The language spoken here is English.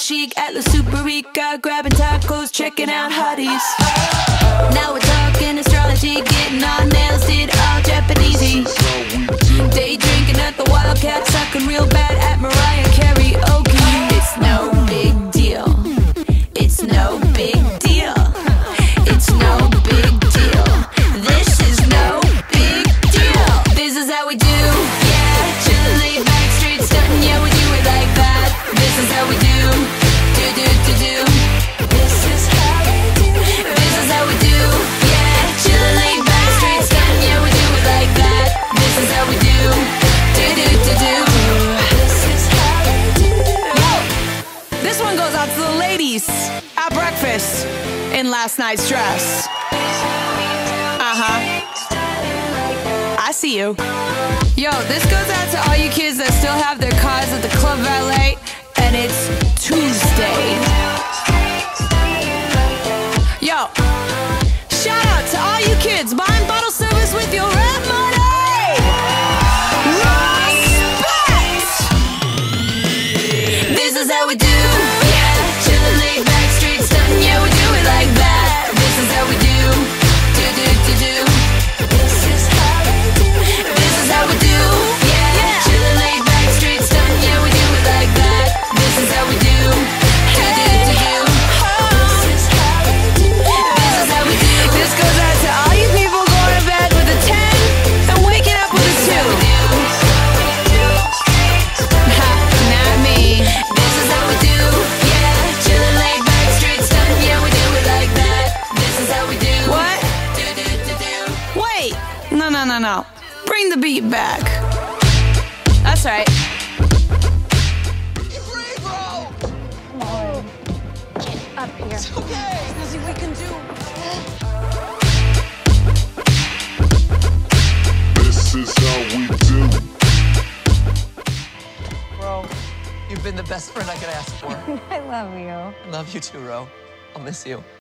chic at La Superica, grabbing tacos, checking out hotties. Now we're talking astrology, getting our nails did all Japanesey. Day drinking at the Wildcat, sucking real bad at Mariah karaoke. It's no big deal. It's no big deal. It's no big deal. This is no big deal. This is how we do, yeah. Chillin', laid back, straight stuntin', yeah, we do it like that. This is how we do, do do do do. This is how we do. This is how we do, yeah. Chillin', laid back, straight stuntin', yeah, we do it like that. This is how we do, do do do do. This is how we do. Yo, this one goes out to the ladies at breakfast in last night's dress. I see you. Yo, this goes out to all you kids that still have their cars at the Club Valet, and it's Tuesday. Yo, shout out to all you kids buying bottle service with your rap money. Respect! This is how we do, yeah. Chillin', laid back, straight stuntin', yeah, we do it like that. This is how we do, do do do do. This is how we do. This is how we do, yeah. Chillin', laid back, straight stuntin', yeah, we do it like that. This is how we do, do do do do. This is how we do. This is how we do. This goes out to all you people going to bed with a 10 and waking up with a 2. Ha, not me. This is how we do, yeah. Chillin', laid back, straight stuntin', yeah, we do it like that. This is how we do. What? Do do do do. Wait, no. Bring the beat back. That's right. Free, bro! Get up here. It's okay. There's nothing we can do. This is how we do. Bro, you've been the best friend I could ask for. I love you. I love you too, Ro. I'll miss you.